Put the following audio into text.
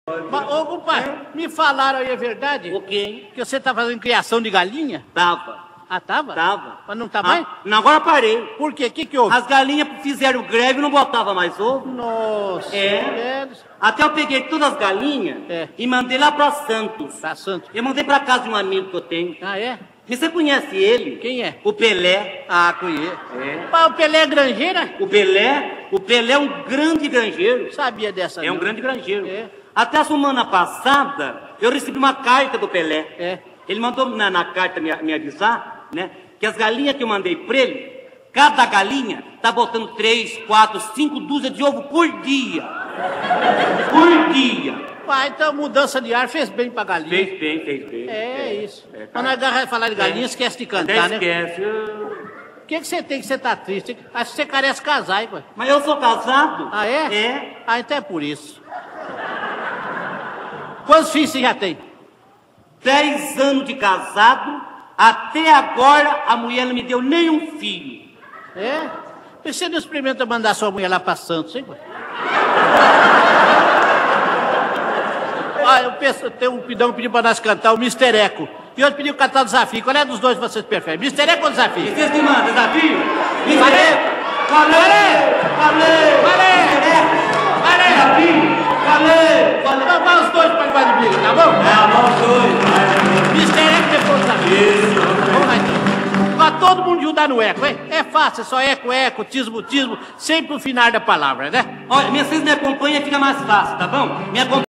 Mas, ô, compadre, me falaram aí, é verdade? O quê? Que você tá fazendo criação de galinha? Tava. Ah, tava? Tava. Mas não tá mais? Não, agora parei. Por quê? O que houve? As galinhas fizeram greve e não botavam mais ovo. Nossa. É. Até eu peguei todas as galinhas e mandei lá pra Santos. Pra Santos. Eu mandei pra casa de um amigo que eu tenho. Ah, é? E você conhece ele? Quem é? O Pelé. Ah, conheço. É. Mas o Pelé é granjeira? O Pelé é um grande granjeiro. Sabia dessa É um não. grande granjeiro. É. Até a semana passada, eu recebi uma carta do Pelé. É. Ele mandou na carta me avisar, né? Que as galinhas que eu mandei pra ele, cada galinha tá botando 3, 4, 5 dúzias de ovo por dia. Por dia. Ah, então mudança de ar fez bem pra galinha. Fez bem. É isso. tá. Quando a garra falar de galinha, esquece de cantar, Até né? esquece. O que você tem que você tá triste? Acho que você carece casar, hein, pai? Mas eu sou casado. Ah, é? É. Ah, então é por isso. Quantos filhos você já tem? 10 anos de casado, até agora a mulher não me deu nenhum filho. É? E você não experimenta mandar sua mulher lá pra Santos, hein, pai? Ah, eu tenho um pidão que pediu pra nós cantar o Mister Eco. E outro pediu cantar o Desafio. Qual é dos dois vocês preferem? Mister Eco ou Desafio? Vocês que mandam, desafio? Valeu! Então vai os dois pra debaixo de briga, tá bom? Mister Eco depois do Desafio. Vamos lá então. Pra todo mundo ajudar no eco, hein? É fácil, é só eco, tismo, sempre o final da palavra, né? Olha, vocês me acompanham, fica mais fácil, tá bom? Me acompanha.